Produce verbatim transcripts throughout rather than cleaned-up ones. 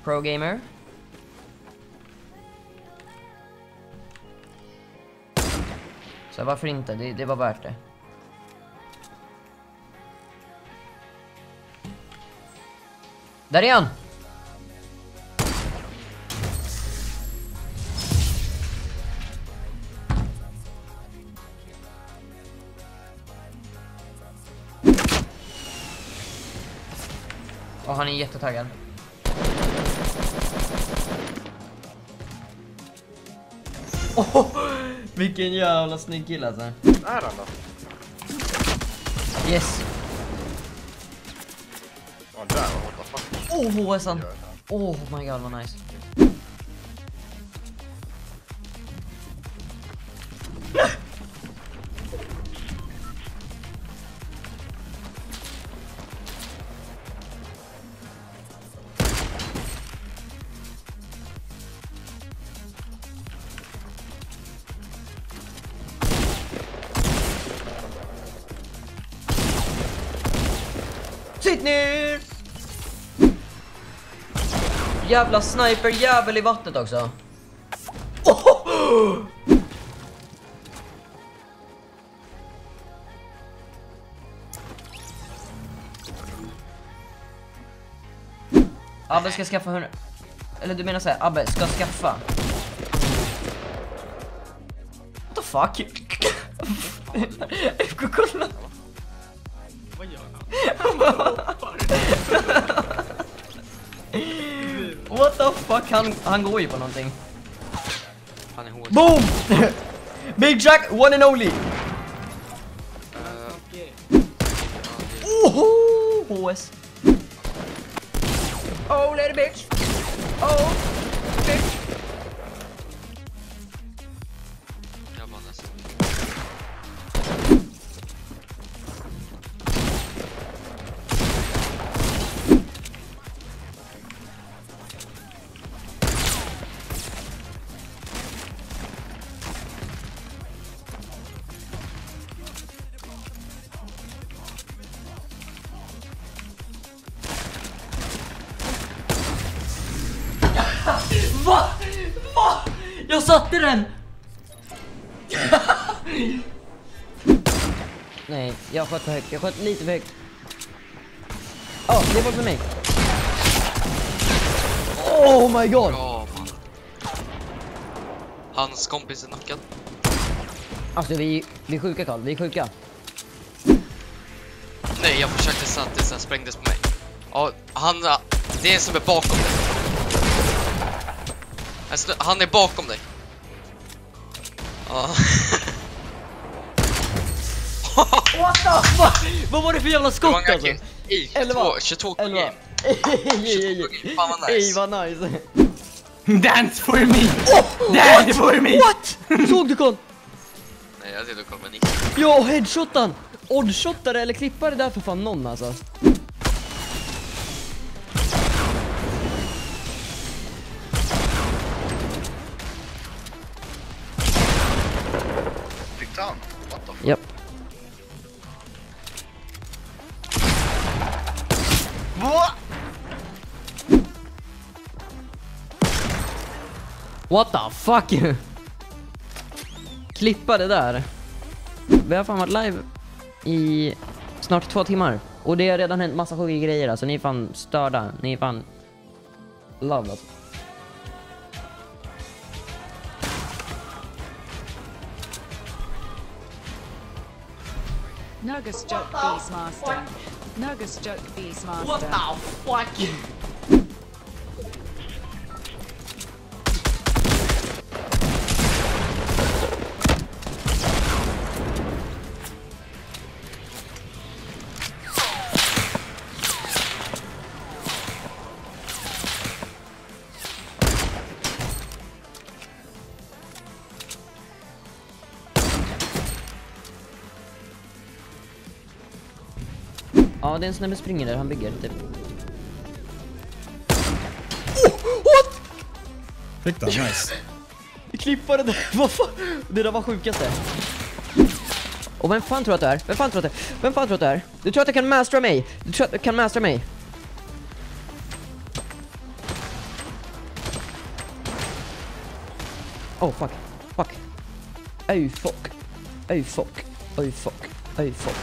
Pro gamer. Så varför inte? Det, det var värt det. Där är han! Och han är jättetaggad. Oh, vilken jävla snygg kille alltså. Är han då? Yes. Ja, där, what the fuck. Oh, H S an. Oh my god, vad nice. Sitt ner! Jävla sniper jävel i vattnet också. Oh! Abbe ska skaffa hundra. Eller du menar så här, Abbe ska skaffa. What the fuck? Jag ska kolla. Vad gör han? What the fuck? Han, han går ju på någonting. Han är hård. Boom! Big Jack, one and only! Oh, H S. Oh, little bitch! Oh, bitch! Jag var nästan. Va? Va? Jag satte den! Nej, jag sköt för högt. Jag sköt lite för högt. Ja, oh, det var för mig. Oh my god! Bra, man. Hans kompis är knockad. Alltså, vi, vi är sjuka, Carl. Vi är sjuka. Nej, jag försökte så att det så här sprängdes på mig. Ja, han... Det är en som är bakom dig. Han är bakom dig. Ja. What the fuck? Vad var det för jävla skott alltså? Ej, tjugotvå, tjugotvå game. Ej, fan vad nice. vad nice. Dance for me! Oh, Dance for me! What? Såg du, Carl? Nej, jag ser du kommer nick. Ja, headshotan. Oddshotare eller klippare där för fan någon alltså. Fick han? What the fuck? Japp. Va? What the fuck? Klippa det där. Vi har fan varit live i snart två timmar. Och det har redan hänt massa sjuka grejer. Alltså ni är fan störda. Ni är fan love alltså. Nurgus joke Beastmaster. Nurgus joke Beastmaster. What the fuck? Ja, det är en snubbe springer där, han bygger typ. Oh, what? Fick den, nice. Klippa det där, vad fan? Det där var sjukaste. Och vem fan tror att det är? Vem fan tror att det är? Vem fan tror att det är? Du tror att jag kan mastera mig? Du tror att jag kan mastera mig? Oh fuck, fuck. Oh fuck, oh fuck, oh fuck, oh fuck.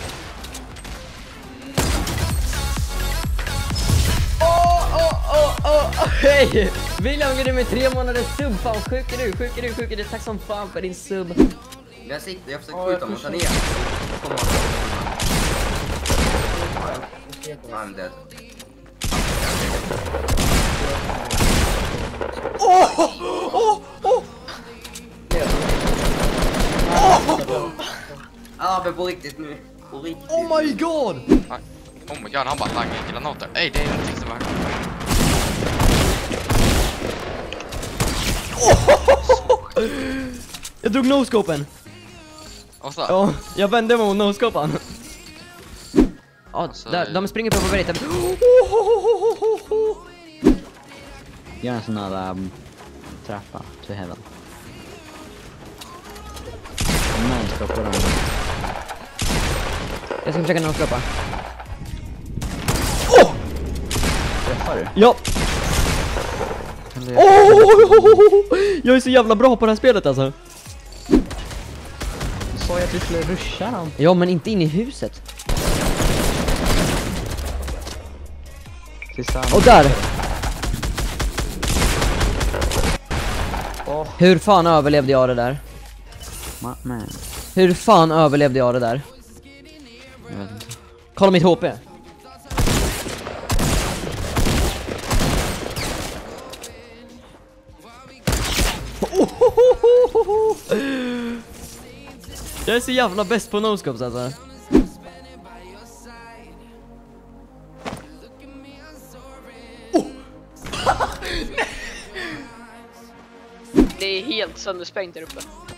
Åh, åh, åh, åh, hej! William går med tre månader sub, fan sjuk är du, sjuk är du, sjuk är du, tack som fan för din sub. Jag sitter, jag försöker skjuta mot han igen. Han död. Åh, åh, åh! Ja, men på riktigt nu. På riktigt. Oh my god! Oh my god, han bara langar granater. Ey, det är någonting som är... Jag drog no-scopen. Och så? Ja, jag vände mig mot no-scopen. Ja, Alltså, där, de springer på på berget. Gör en sån här um, trappa to heaven. Nej, ska på dem. Jag ska försöka no-scopa. Träffar du? Ja! Kan du... Oh! Jag är så jävla bra på det här spelet alltså. Du sa ju att vi skulle ruscha dem. Ja, men inte in i huset. Tillsammans. Och där! Åh. Hur fan överlevde jag det där? Ma man. Hur fan överlevde jag det där? Jag vet inte. Kolla mitt H P. Jag är så jävla bäst på no-scopes alltså. Det är helt söndersprängt där uppe.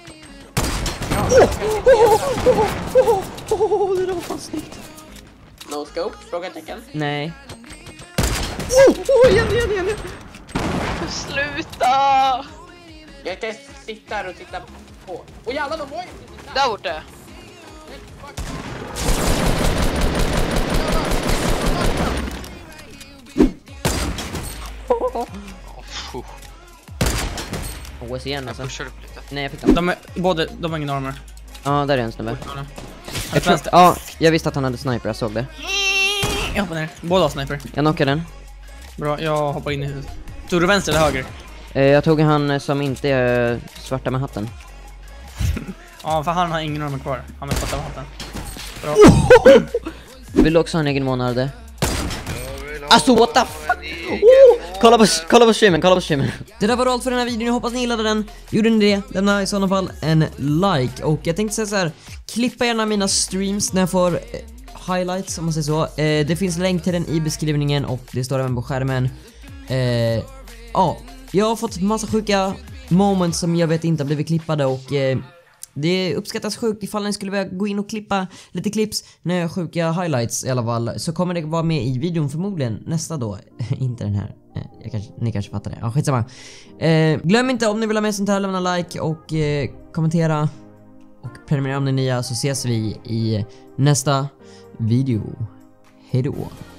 Det där var fan snyggt. No scope? Frågetecken. Nej. Oh, oh, igen, igen, igen. Sluta! Jag kan sitta här och titta på. Och jävlar, de var ju där borta. O S igen alltså. Pushar upp lite. Nej, jag fick dem. De är både, de har ingen armor. Ja, där är en snubbe. Ja, Jag tror, ja, jag visste att han hade sniper, jag såg det. jag hoppar ner. Båda har sniper. Jag knockade den. Bra, jag hoppar in i huset. Tog du vänster eller höger? Eh, jag tog han som inte är svarta med hatten. Ja, för han har ingen armor kvar. Han med svarta med hatten. Bra. Vill du också ha en egen månad? Alltså what the fuck? Oh, kolla på, kolla på streamen, kolla på streamen. Det där var allt för den här videon, jag hoppas ni gillade den. Gjorde ni det? Lämna i sådana fall en like. Och jag tänkte säga så här: klippa gärna mina streams när jag får eh, highlights, om man säger så. eh, Det finns länk till den i beskrivningen och det står även på skärmen. eh, Ja, jag har fått massa sjuka moments som jag vet inte har blivit klippade. Och eh, det uppskattas sjukt ifall ni skulle vilja gå in och klippa lite clips när jag sjuka highlights i alla fall. Så kommer det vara med i videon förmodligen nästa då. Inte den här. Jag kanske, ni kanske fattar det. Ja, skitsamma. Eh, glöm inte, om ni vill ha med sånt här, lämna like och eh, kommentera. Och prenumerera om ni är nya, så ses vi i nästa video. Hej då.